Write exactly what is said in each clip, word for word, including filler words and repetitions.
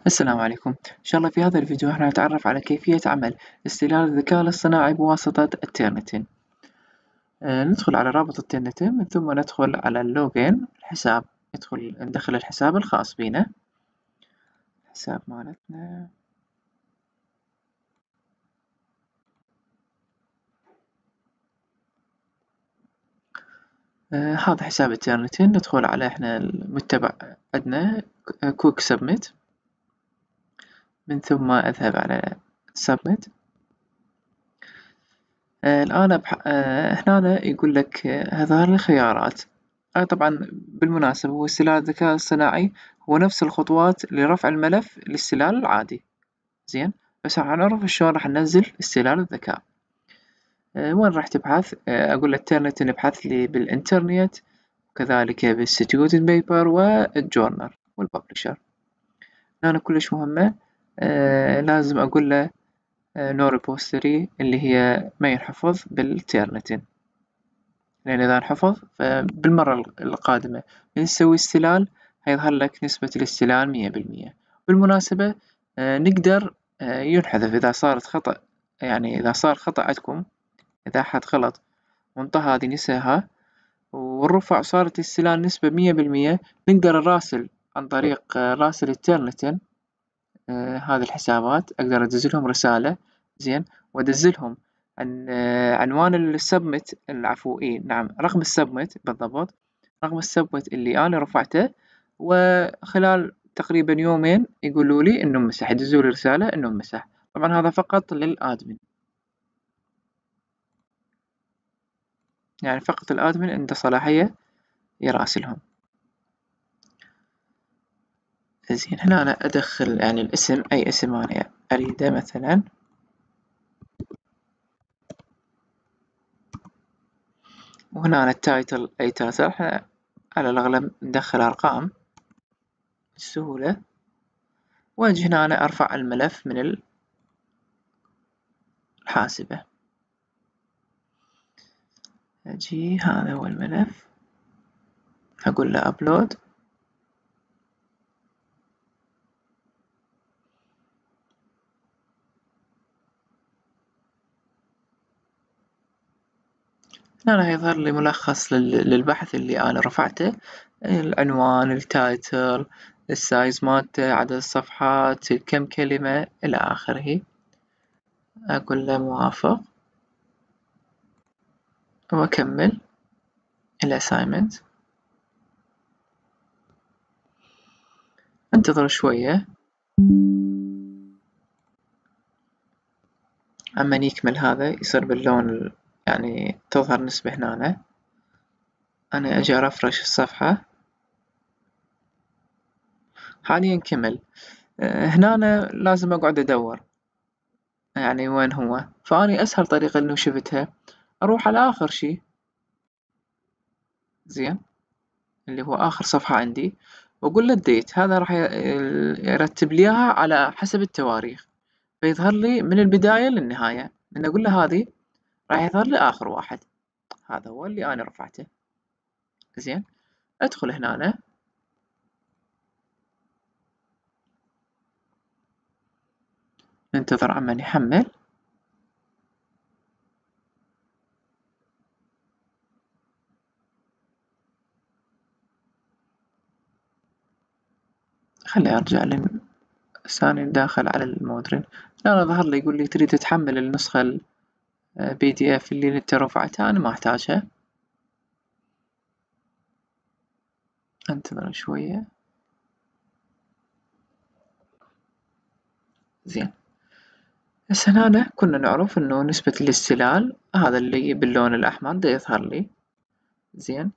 السلام عليكم، إن شاء الله في هذا الفيديو راح نتعرف على كيفية عمل استغلال الذكاء الاصطناعي بواسطة التيرنتين. آه، ندخل على رابط التيرنتين من ثم ندخل على اللوجين الحساب، ندخل ندخل الحساب الخاص بنا، الحساب مالتنا. آه، هذا حساب التيرنتين، ندخل على احنا المتبع عندنا كويك سبميت، من ثم اذهب على سبميت. آه، الآن أبح... آه، هنا يقول لك آه، ظهر لي خيارات. آه طبعا بالمناسبة هو استغلال الذكاء الصناعي هو نفس الخطوات لرفع الملف الاستغلال العادي، زين. بس راح نعرف شلون راح ننزل استغلال الذكاء. آه وين راح تبحث؟ آه أقول الانترنت نبحث لي بالإنترنت، وكذلك بالستودنت بيبر والجورنال والببلشر. هنا كلش مهمة. آه لازم أقول له نو ريبوستري اللي هي ما ينحفظ بالتيرنتين، لأن إذا انحفظ فبالمرة القادمة من تسوي استلال هيظهر لك نسبة الاستلال مية بالمية. بالمناسبة آه نقدر آه ينحذف إذا صارت خطأ، يعني إذا صار خطأ عندكم، إذا أحد غلط وانطى هذه نساها والرفع صارت استلال نسبة مية بالمية، نقدر نراسل عن طريق آه راسل التيرنتين آه هذه الحسابات، أقدر أدزلهم رسالة، زين، وأدزلهم عن آه عنوان السبمت، العفو إيه نعم رقم السبمت بالضبط، رقم السبمت اللي أنا رفعته، وخلال تقريبا يومين يقولوا لي إنه مسح، يدزوا لي رسالة إنه مسح. طبعا هذا فقط للآدمن، يعني فقط الآدمن عنده صلاحية يراسلهم. زين، هنا أنا أدخل يعني الاسم، أي اسم أنا أريده، مثلا وهنا أنا التايتل أي تايتل، على الأغلب ندخل أرقام بسهولة، وأجي هنا أنا أرفع الملف من الحاسبة. أجي هذا هو الملف، أقول له أبلود، هنا يظهر لي ملخص للبحث اللي أنا رفعته، العنوان، التايتل، السايز مالته، عدد الصفحات، كم كلمة، إلى آخره. أقول له موافق وأكمل الأسايمنت. انتظر شوية عمن يكمل هذا، يصير باللون يعني تظهر نسبة هنا. أنا أجي أرفرش الصفحة، حاليا كمل. هنا أنا لازم أقعد أدور يعني وين هو، فأني أسهل طريقة إنه شفتها أروح على آخر شي، زين، اللي هو آخر صفحة عندي، وأقول له الديت، هذا راح يرتب لي إياها على حسب التواريخ، فيظهر لي من البداية للنهاية. من أقول له هذه راح يظهر لي آخر واحد، هذا هو اللي أنا رفعته. زين، أدخل هنا أنا. ننتظر عمن يحمل. خلي أرجع لثاني داخل على المودرن. لا ظهر لي يقول لي تريد تحمل النسخة البي دي اف اللي انت رفعتها، أنا ما أحتاجها. انتظر شوية. زين، هسه هنا كنا نعرف إنه نسبة الاستلال هذا اللي باللون الأحمر دا يظهر لي. زين،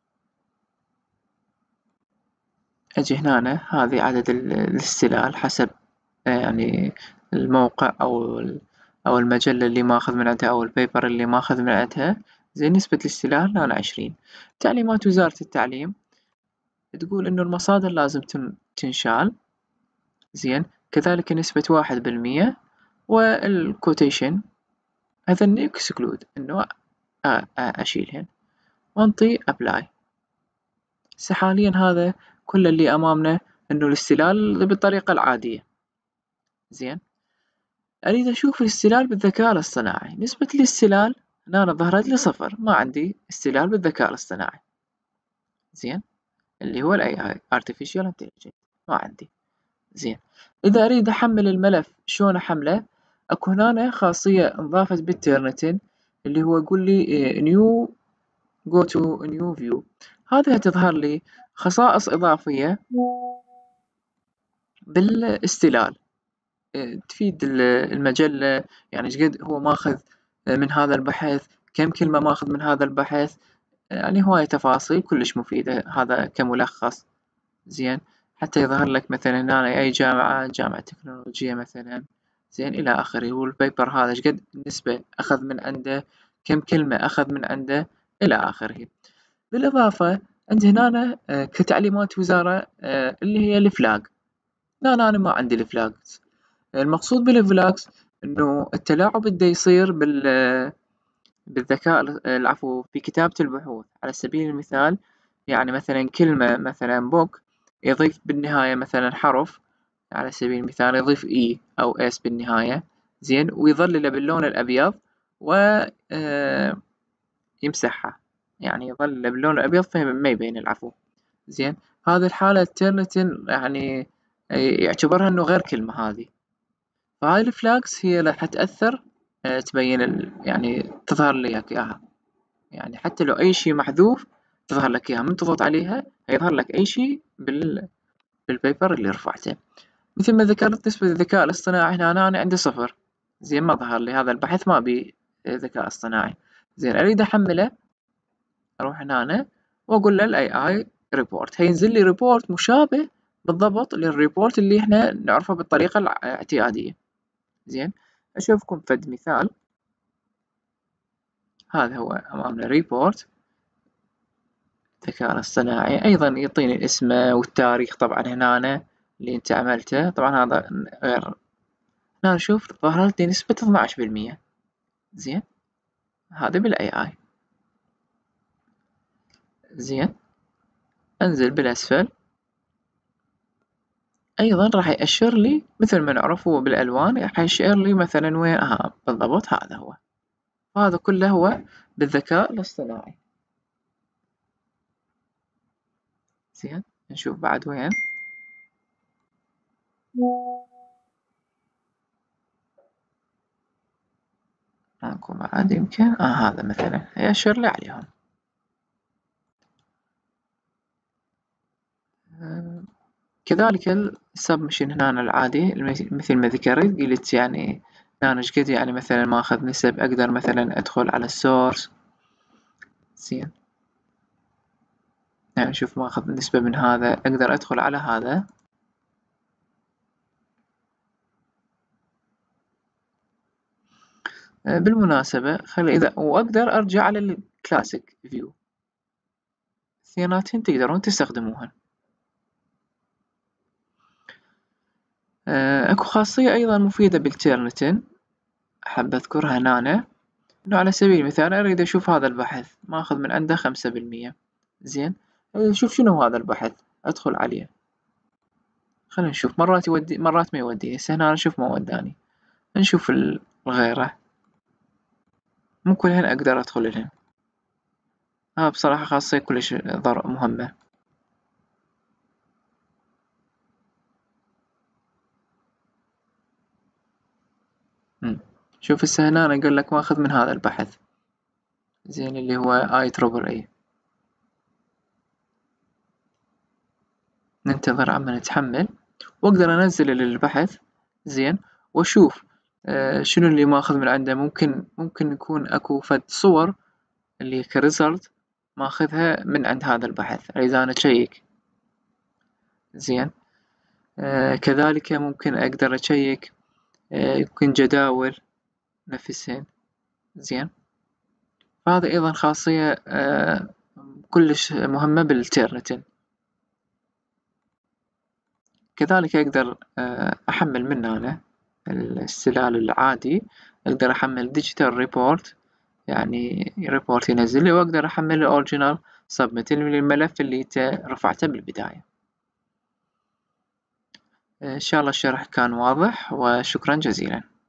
أجي هنا هذه عدد الاستلال حسب يعني الموقع أو أو المجلة اللي ماخذ من عندها أو البيبر اللي ماخذ من عندها. زين، نسبة الاستلال هنا عشرين. تعليمات وزارة التعليم تقول إنه المصادر لازم تنشال، زين، كذلك نسبة واحد بالمية، والكوتيشن هذا اكسكلود إنه أشيلهن، وانطي أبلاي. هسه حاليا هذا كل اللي أمامنا إنه الاستلال بالطريقة العادية. زين، أريد أشوف الاستلال بالذكاء الاصطناعي. نسبة الاستلال هنا ظهرت لي صفر، ما عندي استلال بالذكاء الاصطناعي. زين، اللي هو ال إيه آي Artificial Intelligence ما عندي. زين، إذا أريد أحمل الملف شلون أحمله؟ أكو هنا خاصية انضافت بالتيرنتن اللي هو يقول لي new go to new view. هذه تظهر لي خصائص إضافية بالاستلال تفيد المجلة، يعني ايش قد هو ماخذ من هذا البحث، كم كلمة ماخذ من هذا البحث، يعني هواية تفاصيل كلش مفيدة هذا كملخص. زين، حتى يظهر لك مثلا هنا أي جامعة، جامعة تكنولوجية مثلا، زين إلى آخره، والبيبر هذا ايش قد نسبة أخذ من عنده، كم كلمة أخذ من عنده إلى آخره. بالإضافة عندي هنا كتعليمات وزارة اللي هي الفلاج. لا أنا ما عندي الفلاجز. المقصود بالفلاجز إنه التلاعب اللي يصير بال بالذكاء العفو في كتابة البحوث. على سبيل المثال يعني مثلا كلمة مثلا book يضيف بالنهاية مثلا حرف، على سبيل المثال يضيف E أو S بالنهاية، زين، ويظلله باللون الأبيض و يمسحها، يعني يظل باللون الأبيض فما يبين العفو. زين، هذه الحالة تيرنتن يعني يعتبرها إنه غير كلمة هذه. فهاي الفلاكس هي راح تأثر تبين ال... يعني تظهر لك إياها، يعني حتى لو أي شيء محذوف تظهر لك إياها، من تضغط عليها هيظهر لك أي شيء بال... بالبيبر اللي رفعته. مثل ما ذكرت نسبة الذكاء الاصطناعي هنا أنا عندي صفر. زين، ما ظهر لي هذا البحث ما بي ذكاء اصطناعي. زين، أريد أحمله، أروح هنا وأقول له ال إيه آي report، هينزل لي ريبورت مشابه بالضبط للريبورت اللي إحنا نعرفه بالطريقة الاعتيادية. زين، أشوفكم فد مثال. هذا هو أمامنا ريبورت الذكاء الاصطناعي، أيضا يعطيني اسمه والتاريخ طبعا هنا اللي أنت عملته، طبعا هذا غير. هنا نشوف ظهرت لي نسبة اثناعش بالمية. زين، هذا بالاي اي. زين، انزل بالاسفل، ايضا راح يأشر لي مثل ما نعرفه بالالوان، راح يشير لي مثلا وين اه بالضبط هذا هو. هذا كله هو بالذكاء الاصطناعي. زين، نشوف بعد وين. ماكو بعد يمكن اه هذا مثلا يأشر لي عليهم. آه. كذلك السبمشن هنا العادي مثل ما ذكرت قلت، يعني هنا ايش قد يعني مثلا ما اخذ نسب، اقدر مثلا ادخل على السورس. زين، يعني شوف ما اخذ نسبة من هذا، اقدر ادخل على هذا. بالمناسبة خلي اذا واقدر ارجع على الكلاسيك فيو، اثنيناتهن تقدرون تستخدموهن. اكو خاصية ايضا مفيدة بالتيرنتن احب اذكرها هنا، انه على سبيل المثال اريد اشوف هذا البحث ما اخذ من عنده خمسة بالمية. زين، شوف شنو هذا البحث، ادخل عليه، خلينا نشوف. مرات يودي مرات ما يودي. هسه هنا نشوف ما وداني. نشوف الغيره، مو كلهن اقدر ادخل لهن. ها بصراحة خاصية كلش ضر مهمة. مم. شوف هسه هنا أنا أقول لك ماخذ من هذا البحث، زين، اللي هو اي تربل اي. ننتظر عما نتحمل واقدر انزل البحث. زين، واشوف آه شنو اللي ماخذ من عنده. ممكن ممكن يكون اكو فد صور اللي كريزلت ماخذها من عند هذا البحث، اذا انا اشيك. زين، آه كذلك ممكن اقدر اشيك آه يمكن جداول نفسهن. زين، هذا ايضا خاصية آه كلش مهمة بالتيرنتن. كذلك أقدر أحمل من هنا الاستلال العادي، أقدر أحمل ديجيتال ريبورت، يعني ريبورت ينزل لي، وأقدر أحمل الأوريجينال سبميت الملف اللي أنت رفعته بالبداية. إن شاء الله الشرح كان واضح وشكرا جزيلا.